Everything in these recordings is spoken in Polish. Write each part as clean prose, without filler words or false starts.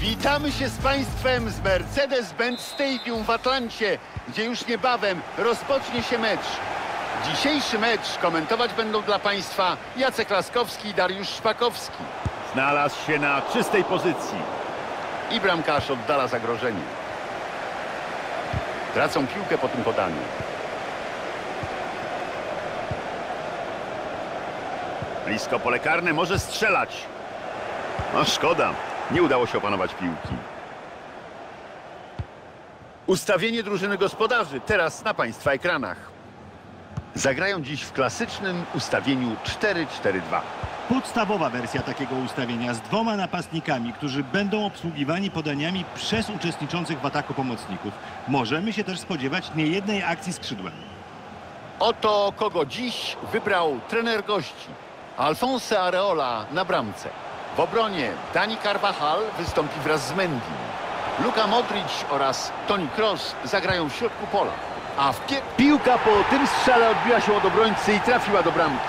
Witamy się z Państwem z Mercedes-Benz Stadium w Atlancie, gdzie już niebawem rozpocznie się mecz. Dzisiejszy mecz komentować będą dla Państwa Jacek Laskowski i Dariusz Szpakowski. Znalazł się na czystej pozycji i bramkarz oddala zagrożenie. Tracą piłkę po tym podaniu. Blisko pole karne, może strzelać. No szkoda, nie udało się opanować piłki. Ustawienie drużyny gospodarzy teraz na Państwa ekranach. Zagrają dziś w klasycznym ustawieniu 4-4-2. Podstawowa wersja takiego ustawienia z dwoma napastnikami, którzy będą obsługiwani podaniami przez uczestniczących w ataku pomocników. Możemy się też spodziewać niejednej akcji skrzydłem. Oto kogo dziś wybrał trener gości. Alfonso Areola na bramce. W obronie Dani Carvajal wystąpi wraz z Mendim. Luka Modric oraz Toni Kroos zagrają w środku pola. A piłka po tym strzale odbiła się od obrońcy i trafiła do bramki.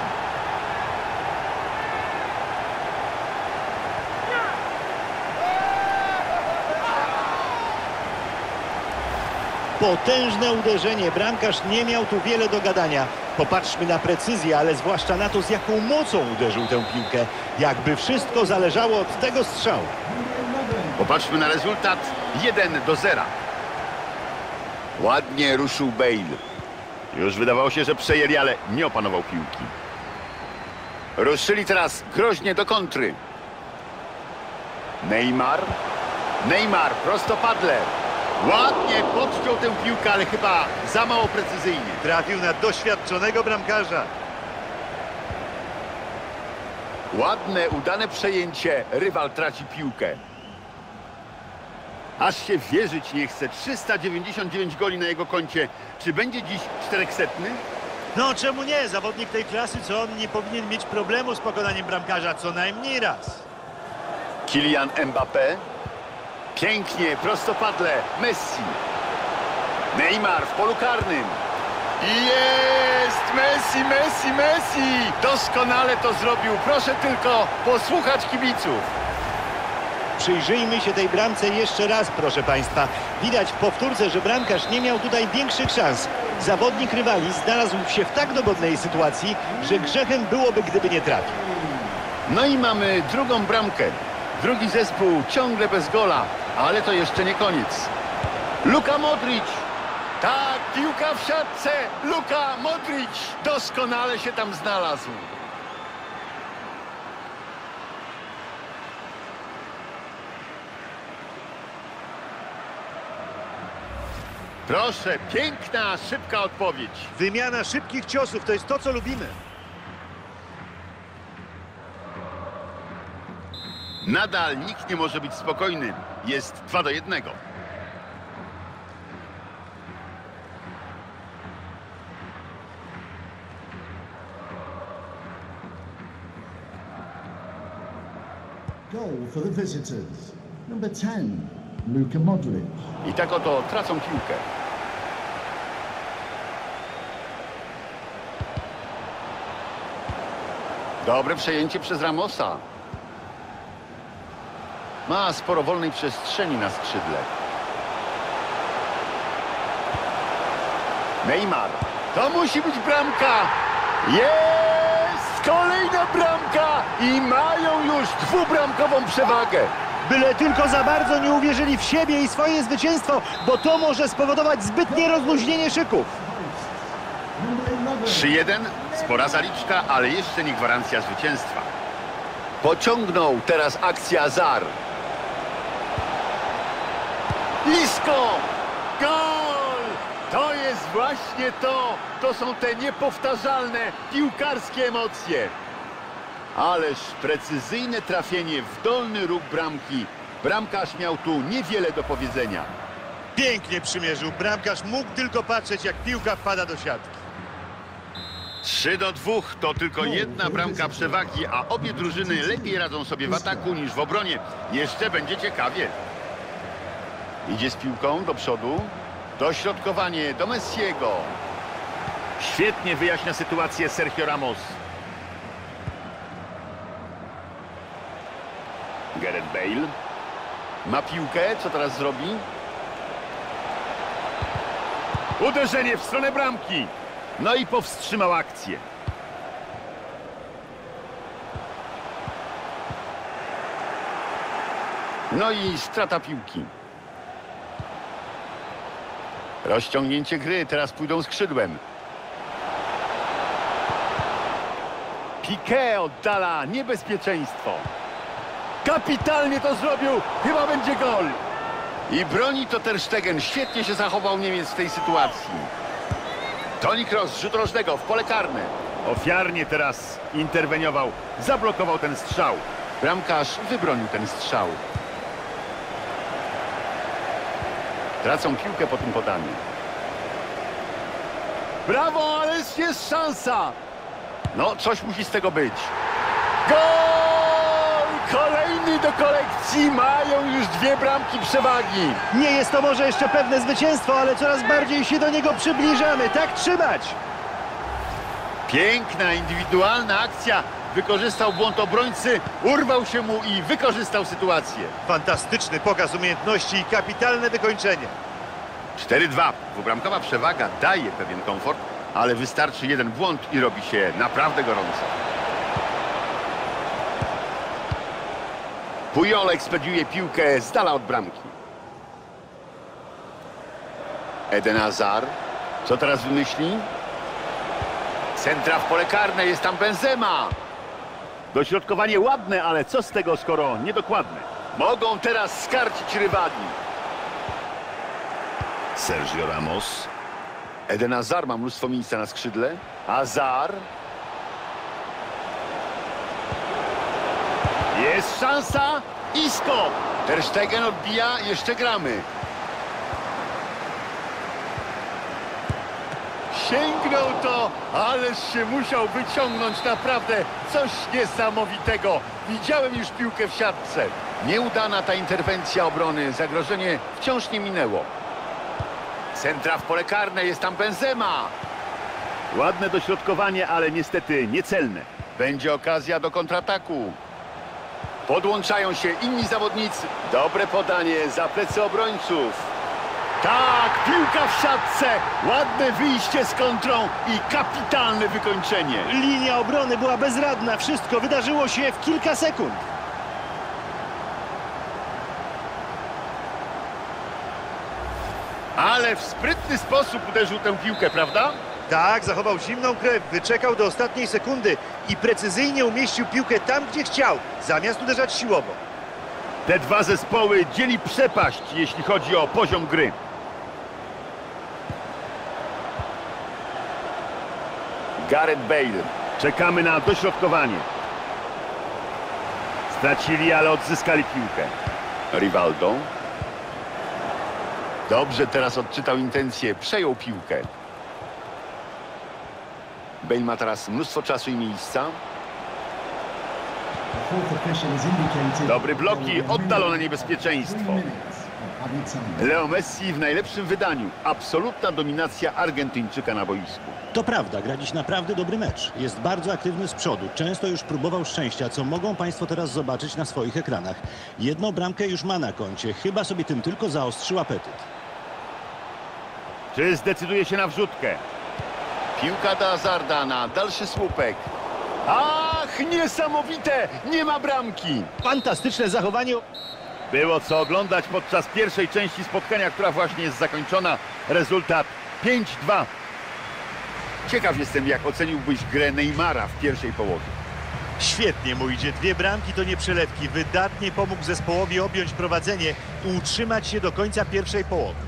Potężne uderzenie. Bramkarz nie miał tu wiele do gadania. Popatrzmy na precyzję, ale zwłaszcza na to, z jaką mocą uderzył tę piłkę. Jakby wszystko zależało od tego strzału. Popatrzmy na rezultat 1-0. Ładnie ruszył Bale. Już wydawało się, że przejęli, ale nie opanował piłki. Ruszyli teraz groźnie do kontry. Neymar prostopadle. Ładnie podciął tę piłkę, ale chyba za mało precyzyjnie. Trafił na doświadczonego bramkarza. Ładne, udane przejęcie. Rywal traci piłkę. Aż się wierzyć nie chce. 399 goli na jego koncie. Czy będzie dziś 400? No czemu nie? Zawodnik tej klasy, co on nie powinien mieć problemu z pokonaniem bramkarza co najmniej raz. Kylian Mbappé. Pięknie, prostopadle. Messi. Neymar w polu karnym. I jest! Messi! Doskonale to zrobił. Proszę tylko posłuchać kibiców. Przyjrzyjmy się tej bramce jeszcze raz, proszę Państwa. Widać w powtórce, że bramkarz nie miał tutaj większych szans. Zawodnik rywali znalazł się w tak dogodnej sytuacji, że grzechem byłoby, gdyby nie trafił. No i mamy drugą bramkę. Drugi zespół ciągle bez gola, ale to jeszcze nie koniec. Luka Modric. Tak, piłka w siatce. Luka Modric doskonale się tam znalazł. Proszę, piękna, szybka odpowiedź. Wymiana szybkich ciosów to jest to, co lubimy. Nadal nikt nie może być spokojny. Jest 2-1. Goal for the visitors. Number 10, Luka Modric. I tak oto tracą piłkę. Dobre przejęcie przez Ramosa. Ma sporo wolnej przestrzeni na skrzydle. Neymar. To musi być bramka. Jest! Kolejna bramka! I mają już dwubramkową przewagę. Byle tylko za bardzo nie uwierzyli w siebie i swoje zwycięstwo, bo to może spowodować zbytnie rozluźnienie szyków. 3-1, spora zaliczka, ale jeszcze nie gwarancja zwycięstwa. Pociągnął teraz akcja Zar. Blisko! Gol! To jest właśnie to! To są te niepowtarzalne piłkarskie emocje. Ależ precyzyjne trafienie w dolny róg bramki. Bramkarz miał tu niewiele do powiedzenia. Pięknie przymierzył. Bramkarz mógł tylko patrzeć, jak piłka wpada do siatki. 3-2 to tylko jedna bramka przewagi, a obie drużyny lepiej radzą sobie w ataku niż w obronie. Jeszcze będzie ciekawie. Idzie z piłką do przodu. Dośrodkowanie do Messiego. Świetnie wyjaśnia sytuację Sergio Ramos. Gareth Bale. Ma piłkę, co teraz zrobi? Uderzenie w stronę bramki. No i powstrzymał akcję. No i strata piłki. Rozciągnięcie gry, teraz pójdą skrzydłem. Piqué oddala niebezpieczeństwo. Kapitalnie to zrobił. Chyba będzie gol. I broni to Ter Stegen. Świetnie się zachował Niemiec w tej sytuacji. Toni Kroos, rzut rożnego w pole karne. Ofiarnie teraz interweniował. Zablokował ten strzał. Bramkarz wybronił ten strzał. Tracą piłkę po tym podaniu. Brawo, ależ jest szansa. No, coś musi z tego być. Gol! Kolejny do kolekcji. Mają już 2 bramki przewagi. Nie jest to może jeszcze pewne zwycięstwo, ale coraz bardziej się do niego przybliżamy. Tak trzymać! Piękna, indywidualna akcja. Wykorzystał błąd obrońcy, urwał się mu i wykorzystał sytuację. Fantastyczny pokaz umiejętności i kapitalne wykończenie. 4-2. Dwubramkowa przewaga daje pewien komfort, ale wystarczy jeden błąd i robi się naprawdę gorąco. Puyol ekspediuje piłkę z dala od bramki. Eden Hazard. Co teraz wymyśli? Centra w pole karne, jest tam Benzema. Dośrodkowanie ładne, ale co z tego, skoro niedokładne? Mogą teraz skarcić rywali. Sergio Ramos. Eden Hazard ma mnóstwo miejsca na skrzydle. Hazard. Jest szansa. Isco. Ter Stegen odbija, jeszcze gramy. Sięgnął to, ależ się musiał wyciągnąć, naprawdę coś niesamowitego. Widziałem już piłkę w siatce. Nieudana ta interwencja obrony. Zagrożenie wciąż nie minęło. Centra w pole karne, jest tam Benzema. Ładne dośrodkowanie, ale niestety niecelne. Będzie okazja do kontrataku. Podłączają się inni zawodnicy. Dobre podanie za plecy obrońców. Tak, piłka w siatce, ładne wyjście z kontrą i kapitalne wykończenie. Linia obrony była bezradna. Wszystko wydarzyło się w kilka sekund. Ale w sprytny sposób uderzył tę piłkę, prawda? Tak, zachował zimną krew, wyczekał do ostatniej sekundy i precyzyjnie umieścił piłkę tam, gdzie chciał, zamiast uderzać siłowo. Te 2 zespoły dzieli przepaść, jeśli chodzi o poziom gry. Gareth Bale. Czekamy na dośrodkowanie. Stracili, ale odzyskali piłkę. Rivaldo. Dobrze teraz odczytał intencje, przejął piłkę. Bale ma teraz mnóstwo czasu i miejsca. Dobry blok i oddalone niebezpieczeństwo. Leo Messi w najlepszym wydaniu. Absolutna dominacja Argentyńczyka na boisku. To prawda, gra dziś naprawdę dobry mecz. Jest bardzo aktywny z przodu. Często już próbował szczęścia, co mogą Państwo teraz zobaczyć na swoich ekranach. Jedną bramkę już ma na koncie. Chyba sobie tym tylko zaostrzył apetyt. Czy zdecyduje się na wrzutkę? Piłka do Hazarda na dalszy słupek. Ach, niesamowite! Nie ma bramki! Fantastyczne zachowanie. Było co oglądać podczas pierwszej części spotkania, która właśnie jest zakończona. Rezultat 5-2. Ciekaw jestem, jak oceniłbyś grę Neymara w pierwszej połowie. Świetnie mu idzie. 2 bramki to nie przelewki. Wydatnie pomógł zespołowi objąć prowadzenie i utrzymać się do końca pierwszej połowy.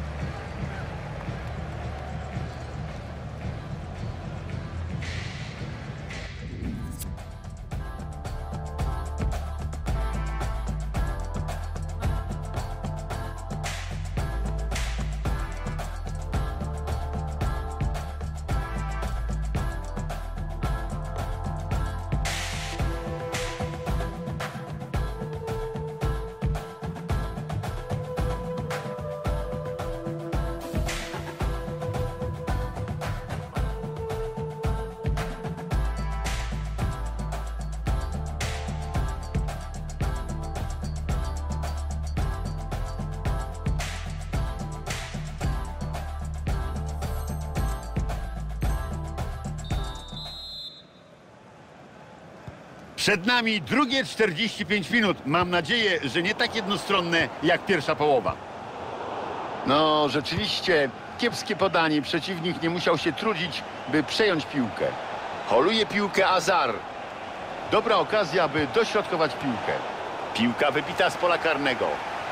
Przed nami drugie 45 minut. Mam nadzieję, że nie tak jednostronne jak pierwsza połowa. No, rzeczywiście kiepskie podanie. Przeciwnik nie musiał się trudzić, by przejąć piłkę. Holuje piłkę Azar. Dobra okazja, by dośrodkować piłkę. Piłka wybita z pola karnego.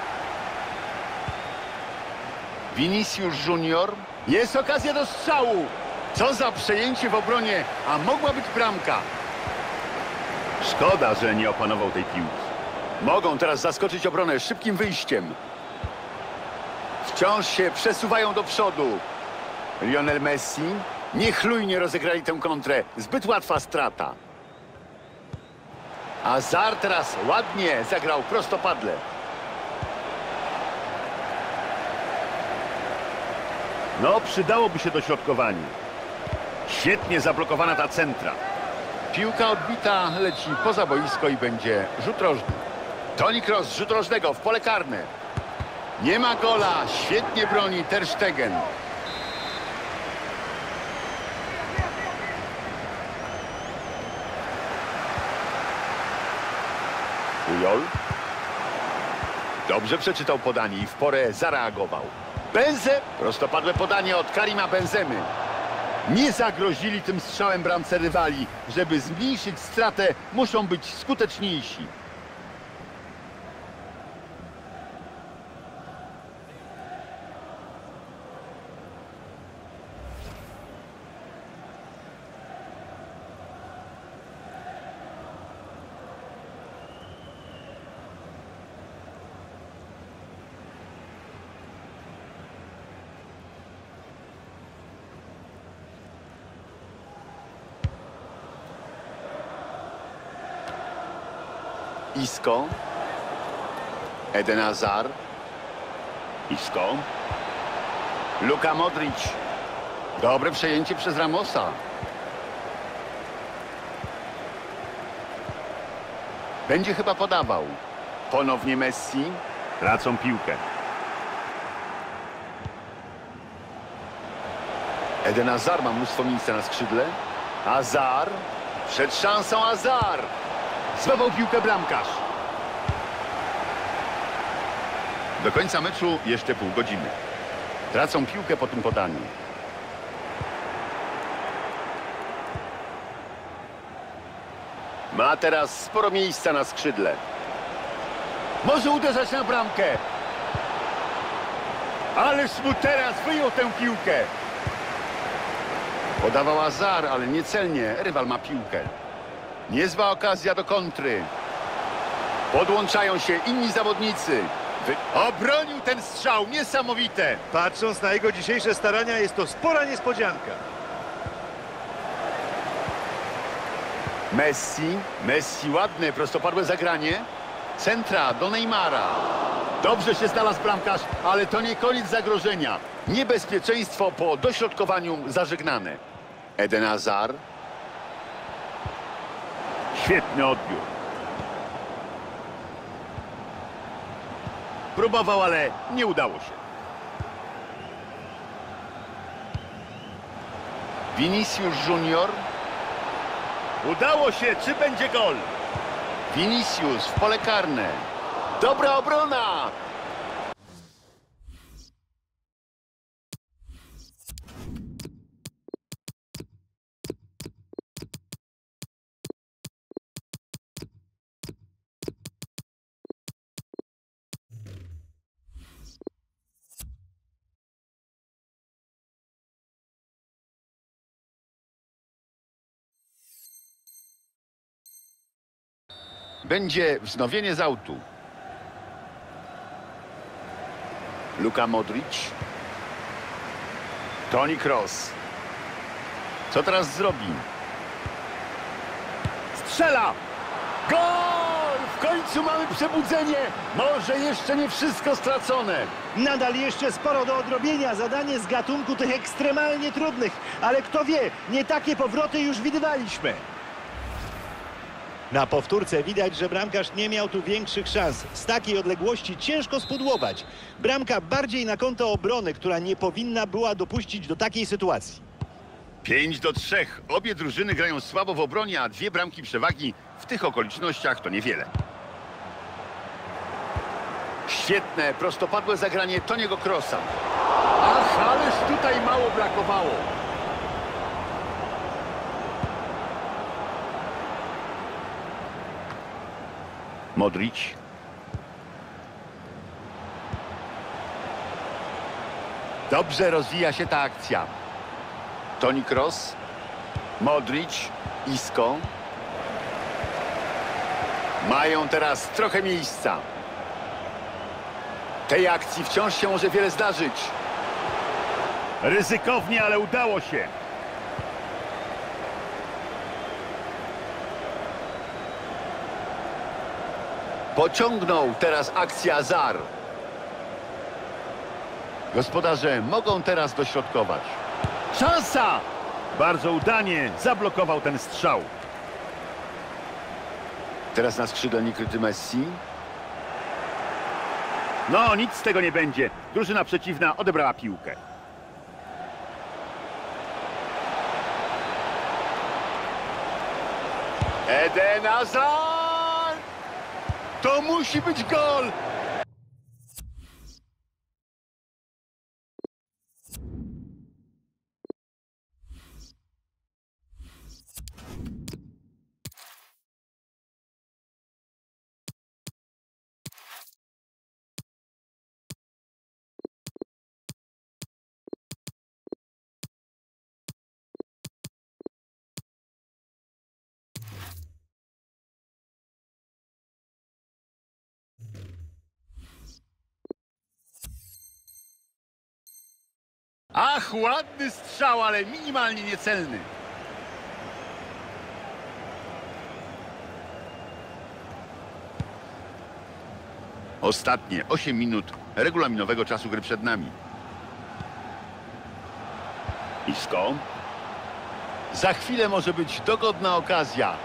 Vinicius Junior. Jest okazja do strzału. Co za przejęcie w obronie, a mogła być bramka. Szkoda, że nie opanował tej piłki. Mogą teraz zaskoczyć obronę szybkim wyjściem. Wciąż się przesuwają do przodu. Lionel Messi. Niechlujnie rozegrali tę kontrę. Zbyt łatwa strata. Azar teraz ładnie zagrał prostopadle. No, przydałoby się dośrodkowanie. Świetnie zablokowana ta centra. Piłka odbita leci poza boisko i będzie rzut rożny. Toni Kroos z rzutu rożnego w pole karne. Nie ma gola. Świetnie broni Ter Stegen. Pujol. Dobrze przeczytał podanie i w porę zareagował. Benze. Prostopadłe podanie od Karima Benzemy. Nie zagrozili tym strzałem bramce rywali. Żeby zmniejszyć stratę, muszą być skuteczniejsi. Isco. Eden Hazard. Isco. Luka Modric. Dobre przejęcie przez Ramosa. Będzie chyba podawał. Ponownie Messi. Tracą piłkę. Eden Hazard ma mnóstwo miejsca na skrzydle. Hazard. Przed szansą Hazard. Złapał piłkę bramkarz. Do końca meczu jeszcze pół godziny. Tracą piłkę po tym podaniu. Ma teraz sporo miejsca na skrzydle. Może uderzać na bramkę. Ależ mu teraz wyjął tę piłkę. Podawał Hazard, ale niecelnie. Rywal ma piłkę. Niezła okazja do kontry. Podłączają się inni zawodnicy. Obronił ten strzał. Niesamowite. Patrząc na jego dzisiejsze starania, jest to spora niespodzianka. Messi ładne, prostopadłe zagranie. Centra do Neymara. Dobrze się znalazł bramkarz, ale to nie koniec zagrożenia. Niebezpieczeństwo po dośrodkowaniu zażegnane. Eden Hazard. Świetny odbiór. Próbował, ale nie udało się. Vinicius Junior. Udało się. Czy będzie gol? Vinicius w pole karne. Dobra obrona. Będzie wznowienie z autu. Luka Modric. Toni Kroos. Co teraz zrobi? Strzela! Gol! W końcu mamy przebudzenie. Może jeszcze nie wszystko stracone. Nadal jeszcze sporo do odrobienia. Zadanie z gatunku tych ekstremalnie trudnych. Ale kto wie, nie takie powroty już widywaliśmy. Na powtórce widać, że bramkarz nie miał tu większych szans. Z takiej odległości ciężko spudłować. Bramka bardziej na konto obrony, która nie powinna była dopuścić do takiej sytuacji. 5-3. Obie drużyny grają słabo w obronie, a 2 bramki przewagi w tych okolicznościach to niewiele. Świetne, prostopadłe zagranie Toniego Krosa. Ach, ależ tutaj mało brakowało. Modric. Dobrze rozwija się ta akcja. Toni Kroos, Modric, Isco. Mają teraz trochę miejsca. Tej akcji wciąż się może wiele zdarzyć. Ryzykownie, ale udało się. Pociągnął teraz akcja Zar. Gospodarze mogą teraz dośrodkować. Szansa! Bardzo udanie zablokował ten strzał. Teraz na skrzydle niekryty Messi. No, nic z tego nie będzie. Drużyna przeciwna odebrała piłkę. Eden Hazard! To musi być gol! Ach, ładny strzał, ale minimalnie niecelny. Ostatnie 8 minut regulaminowego czasu gry przed nami. Isco. Za chwilę może być dogodna okazja.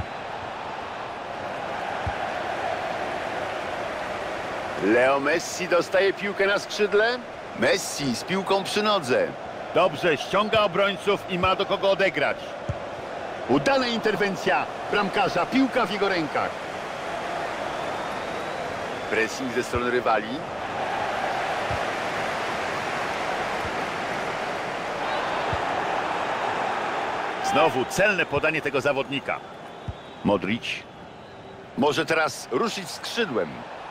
Leo Messi dostaje piłkę na skrzydle. Messi z piłką przy nodze. Dobrze, ściąga obrońców i ma do kogo odegrać. Udana interwencja bramkarza. Piłka w jego rękach. Pressing ze strony rywali. Znowu celne podanie tego zawodnika. Modric. Może teraz ruszyć skrzydłem.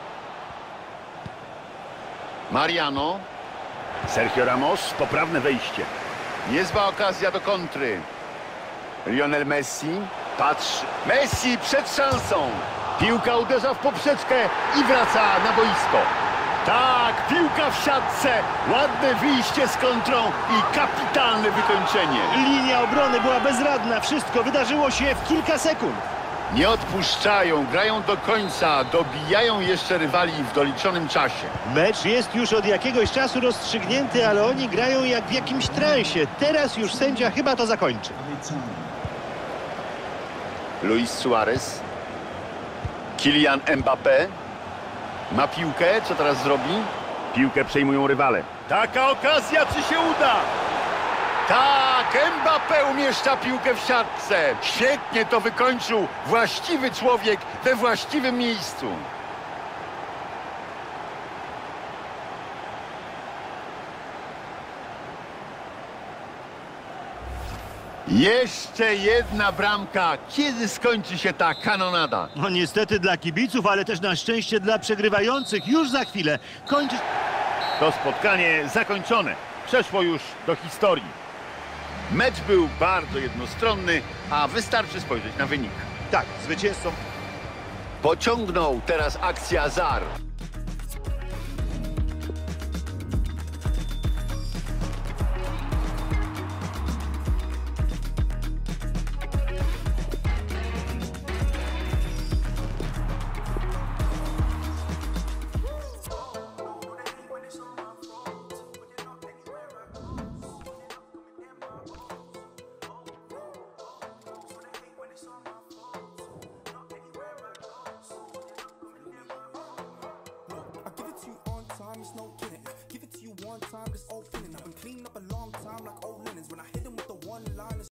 Mariano. Sergio Ramos, poprawne wejście. Niezła okazja do kontry. Lionel Messi. Patrz. Messi przed szansą. Piłka uderza w poprzeczkę i wraca na boisko. Tak, piłka w siatce. Ładne wyjście z kontrą i kapitalne wykończenie. Linia obrony była bezradna. Wszystko wydarzyło się w kilka sekund. Nie odpuszczają, grają do końca, dobijają jeszcze rywali w doliczonym czasie. Mecz jest już od jakiegoś czasu rozstrzygnięty, ale oni grają jak w jakimś transie. Teraz już sędzia chyba to zakończy. Luis Suarez. Kylian Mbappé. Ma piłkę, co teraz zrobi? Piłkę przejmują rywale. Taka okazja, czy się uda? Tak, Mbappé umieszcza piłkę w siatce. Świetnie to wykończył. Właściwy człowiek we właściwym miejscu. Jeszcze jedna bramka. Kiedy skończy się ta kanonada? No niestety dla kibiców, ale też na szczęście dla przegrywających. Już za chwilę kończy... To spotkanie zakończone. Przeszło już do historii. Mecz był bardzo jednostronny, a wystarczy spojrzeć na wynik. Tak, zwycięzcą Pociągnął teraz akcja Zar.